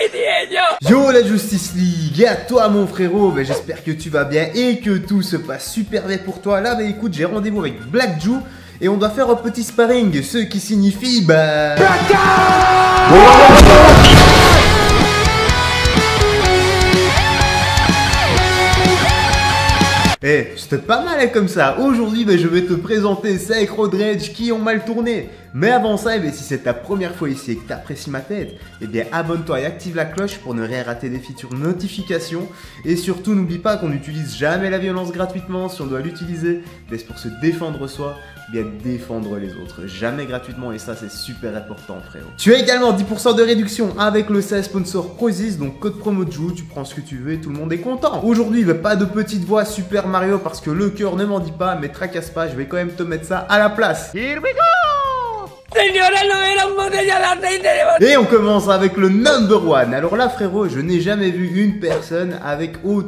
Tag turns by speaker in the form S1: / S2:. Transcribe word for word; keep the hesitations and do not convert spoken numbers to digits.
S1: Yo la Justice League, et à toi mon frérot, bah, j'espère que tu vas bien et que tout se passe super bien pour toi. Là bah écoute, j'ai rendez-vous avec Black Joe et on doit faire un petit sparring, ce qui signifie bah... Eh, hey, c'était pas mal hein, comme ça. Aujourd'hui, bah, je vais te présenter cinq road rage qui ont mal tourné. Mais avant ça, eh bien, si c'est ta première fois ici et que tu apprécies ma tête, eh bien abonne-toi et active la cloche pour ne rien rater des features notifications. Et surtout, n'oublie pas qu'on n'utilise jamais la violence gratuitement. Si on doit l'utiliser, c'est pour se défendre soi, bien défendre les autres. Jamais gratuitement et ça, c'est super important, frérot. Tu as également dix pour cent de réduction avec le seize sponsor Prozis, donc code promo Joe, tu prends ce que tu veux et tout le monde est content. Aujourd'hui, bah, pas de petite voix Super Mario parce que le cœur ne m'en dit pas, mais tracasse pas, je vais quand même te mettre ça à la place. Here we go! Et on commence avec le number one. Alors là frérot, je n'ai jamais vu une personne avec autant